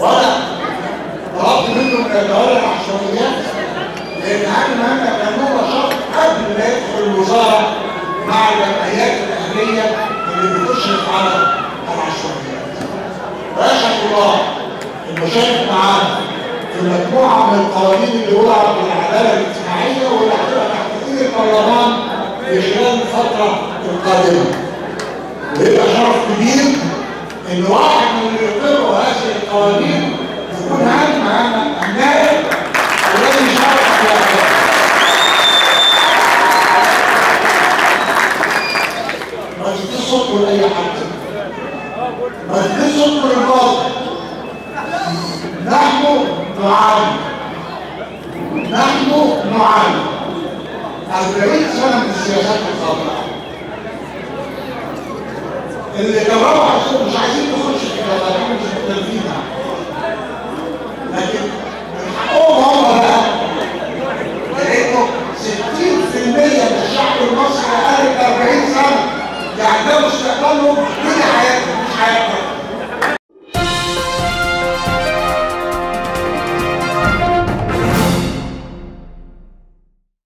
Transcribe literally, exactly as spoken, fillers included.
ولا طلبت منه انه يتولى العشوائيات، لان اهم مهمه كان هو شرط قبل ما يدخل الوزاره مع الجمعيات الاهليه اللي بتشرف على العشوائيات. ويشهد الله انه شارك معانا في مجموعه من القوانين اللي وضعت للعداله الاجتماعيه واللي هتبقى تحت ايد البرلمان في خلال الفتره القادمه. ويبقى شرف كبير ان واحد من اللي يقروا هذه القوانين يكون عارف معانا النائب الذي شارك فيها. ما تديش صوتكم لاي حد، ما تديش صوتكم للباطل. نحن نعاني، نحن نعاني أربعين سنة من السياسات الخاطئة. اللي جربوا عشان مش عايزين نخش في كده، احنا مش مختلفين، لكن من حقهم هم بقى، لانه ستين في المية من الشعب المصري اقل من أربعين سنة، يعني ده مستقبلهم، دي حياتهم مش حياتنا.